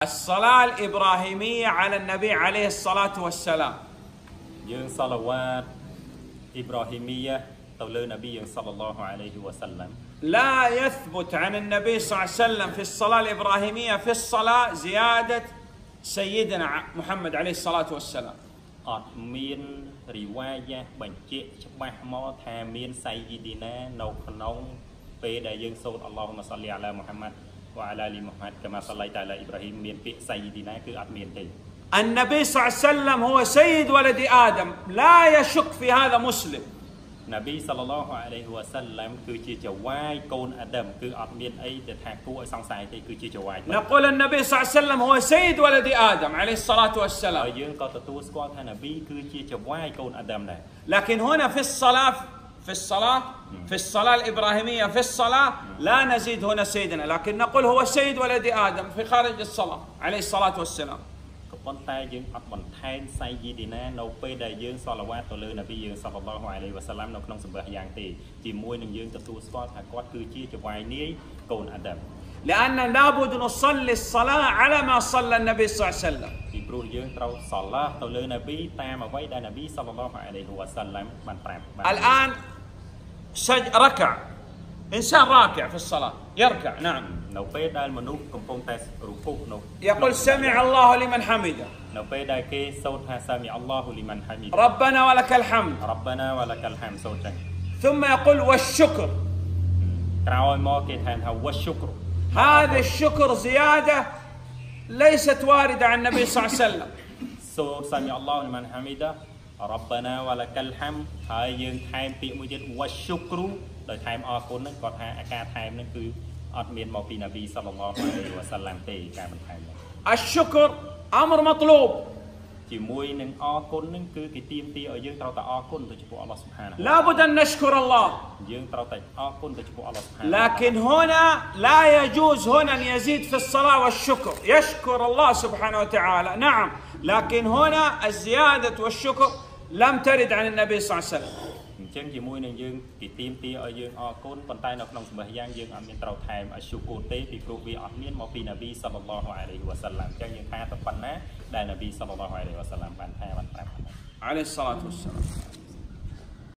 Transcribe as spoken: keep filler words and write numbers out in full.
الصلاة الإبراهيمية على النبي عليه الصلاة والسلام. يوم صلوات إبراهيمية تولى النبي صلى الله عليه وسلم. لا يثبت عن النبي صلى الله عليه وسلم في الصلاة الإبراهيمية في الصلاة زيادة سيدنا محمد عليه الصلاة والسلام. أدمين رواية بنجيء شبه ما تامين سيدنا نوخنون بيد يوم صوت اللهم صل على محمد وعلى آل محمد كما صليت على إبراهيم مين في سيدنا كأدمين تي. النبي صلى الله عليه وسلم هو سيد ولد آدم، لا يشك في هذا مسلم. النبي صلى الله عليه وسلم كوجي جواي كون آدم كأدمين أي تحكوا سانساي تي كوجي جواي. نقول النبي صلى الله عليه وسلم هو سيد ولد آدم عليه الصلاة والسلام. يوم قطوس قال النبي كوجي جواي كون آدم ده. لكن هنا في الصلاة في الصلاة في الصلاة الإبراهيمية في الصلاة لا نزيد هنا سيدنا، لكن نقول هو سيد ولد آدم في خارج الصلاة عليه الصلاة والسلام. ប៉ុន្តែយើងអត់បន្ថែមសៃយីឌីណានៅពេលដែលយើងសល្វាតទៅលើនប៊ីយើងសល្លឡោះអាឡៃហ៊ីវ៉ាសាឡាំនៅក្នុងសម្បះយ៉ាងទេជាមួយនឹងយើងទទួលស្គាល់ថាគាត់គឺជាចវាយនាយកូនអាដាម لأن لابد نصلي الصلاة على ما صلى النبي صلى الله عليه وسلم. ពីព្រោះយើងត្រូវសល្លាទៅលើនប៊ីតាមអ្វីដែលនប៊ីសល្លឡោះអាឡៃហ៊ីវ៉ាសាឡាំបានប្រាប់ الآن سج ركع إنسان راكع في الصلاة يركع نعم. يقول سمع الله لمن حمده. ربنا ولك الحمد. ربنا ولك الحمد. ثم يقول والشكر. والشكر. هذا الشكر زيادة ليست واردة عن النبي صلى الله عليه وسلم. سمع الله لمن حمده. ربنا ولك الحمد. هاي ين تايم بي موجد والشكر. ដោយថែមអរគុណនឹងគាត់ថាអាការថែមនឹងគឺអត់មានមកពីនប៊ីសល្លឡោះអាឡៃហ៊ីវ៉ាសាឡាំទេការបន្ថែម الشكر أمر مطلوب. ជាមួយនឹងអរគុណនឹងគឺគេទាមទារឲ្យយើងត្រូវតែអរគុណទៅចំពោះអល់ឡោះស៊ុបហាន لابد أن نشكر الله. យើងត្រូវតែអរគុណទៅចំពោះអល់ឡោះស៊ុបហាន لكن هنا لا يجوز هنا أن يزيد في الصلاة والشكر. يشكر الله سبحانه وتعالى نعم، لكن هنا الزيادة والشكر لم ترد عن النبي صلى الله عليه وسلم. អញ្ចឹងជាមួយនឹងយើងគេទាមទារឲ្យយើងអរគុណប៉ុន្តែនៅក្នុងសម្បះយ៉ាងយើងអត់មានត្រូវថែមអស៊ូកូទេពីព្រោះវាអត់មានមកពីនប៊ីសល្លឡោះអាឡៃហ៊ីវ៉ាសាឡាំអញ្ចឹងយើងថាទៅប៉ុណ្ណាដែលនប៊ីសល្លឡោះអាឡៃហ៊ីវ៉ាសាឡាំបានថាបានប្រាប់អាឡៃហ៊ីសសាឡាតុវ៉ាសសាឡាម